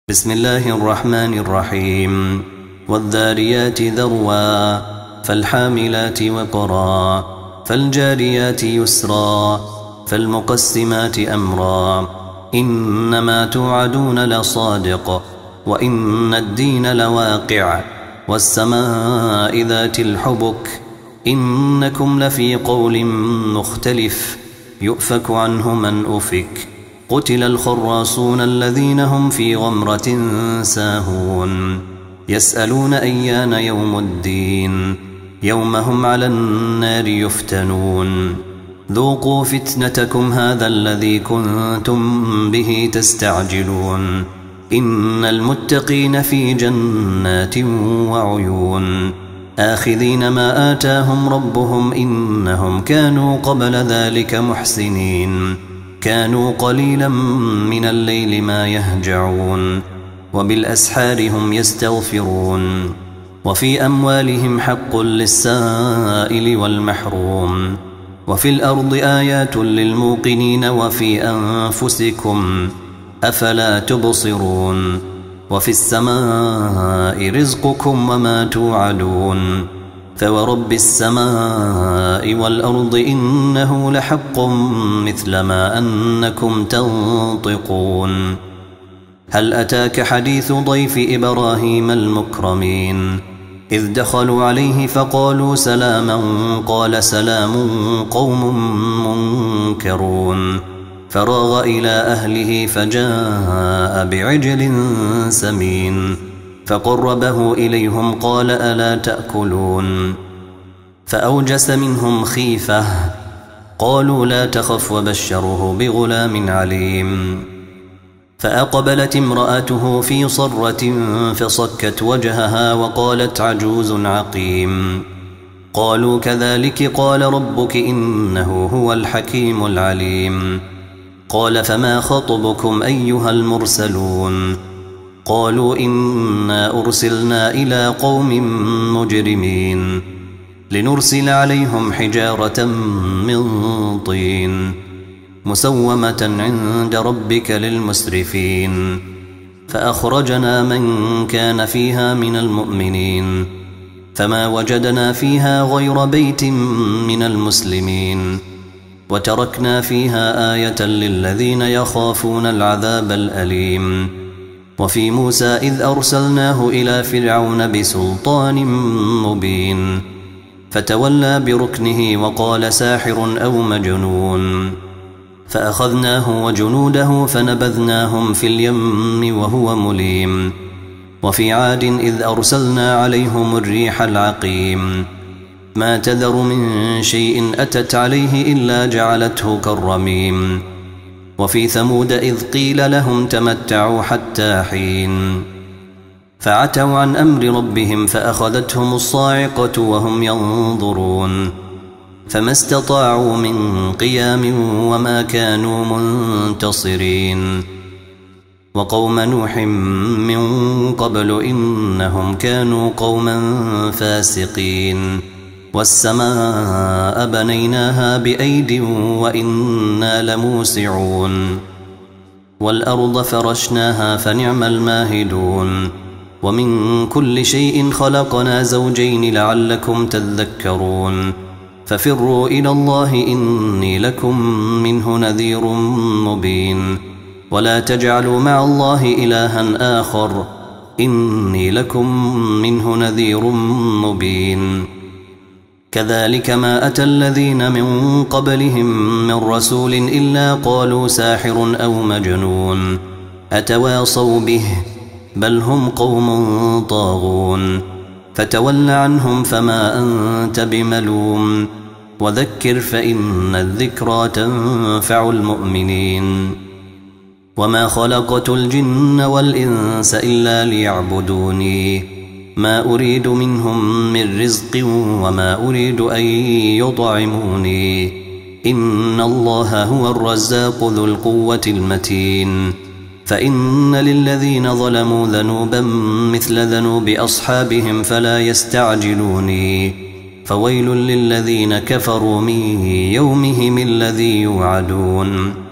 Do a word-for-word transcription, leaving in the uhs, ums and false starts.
بسم الله الرحمن الرحيم والذاريات ذروا فالحاملات وقرا فالجاريات يسرا فالمقسمات أمرا إنما توعدون لصادق وإن الدين لواقع والسماء ذات الحبك إنكم لفي قول مختلف يؤفك عنه من أفك قتل الخراصون الذين هم في غمرة ساهون يسألون أيان يوم الدين يوم هم على النار يفتنون ذوقوا فتنتكم هذا الذي كنتم به تستعجلون إن المتقين في جنات وعيون آخذين ما آتاهم ربهم إنهم كانوا قبل ذلك محسنين كانوا قليلا من الليل ما يهجعون وبالأسحار هم يستغفرون وفي أموالهم حق للسائل والمحروم وفي الأرض آيات للموقنين وفي أنفسكم أفلا تبصرون وفي السماء رزقكم وما توعدون فورب السماء والأرض إنه لحق مثل ما أنكم تنطقون هل أتاك حديث ضيف إبراهيم المكرمين إذ دخلوا عليه فقالوا سلاما قال سلام قوم منكرون فراغ إلى أهله فجاء بعجل سمين فقربه إليهم قال ألا تأكلون فأوجس منهم خيفة قالوا لا تخف وبشروه بغلام عليم فأقبلت امرأته في صرة فصكت وجهها وقالت عجوز عقيم قالوا كذلك قال ربك إنه هو الحكيم العليم قال فما خطبكم أيها المرسلون قالوا إنا أرسلنا إلى قوم مجرمين لنرسل عليهم حجارة من طين مسومة عند ربك للمسرفين فأخرجنا من كان فيها من المؤمنين فما وجدنا فيها غير بيت من المسلمين وتركنا فيها آية للذين يخافون العذاب الأليم وفي موسى إذ أرسلناه إلى فرعون بسلطان مبين فتولى بركنه وقال ساحر أو مجنون فأخذناه وجنوده فنبذناهم في اليم وهو مليم وفي عاد إذ أرسلنا عليهم الريح العقيم ما تذر من شيء أتت عليه إلا جعلته كالرميم وفي ثمود إذ قيل لهم تمتعوا حتى حين فعتوا عن أمر ربهم فأخذتهم الصاعقة وهم ينظرون فما استطاعوا من قيام وما كانوا منتصرين وقوم نوح من قبل إنهم كانوا قوما فاسقين والسماء بنيناها بأيد وإنا لموسعون والأرض فرشناها فنعم الماهدون ومن كل شيء خلقنا زوجين لعلكم تذكرون ففروا إلى الله إني لكم منه نذير مبين ولا تجعلوا مع الله إلها آخر إني لكم منه نذير مبين كذلك ما أتى الذين من قبلهم من رسول إلا قالوا ساحر أو مجنون أتواصوا به بل هم قوم طاغون فتول عنهم فما أنت بملوم وذكر فإن الذكرى تنفع المؤمنين وما خلقت الجن والإنس إلا ليعبدوني ما أريد منهم من رزق وما أريد أن يطعموني إن الله هو الرزاق ذو القوة المتين فإن للذين ظلموا ذنوبا مثل ذنوب أصحابهم فلا يستعجلوني فويل للذين كفروا من يومهم الذي يوعدون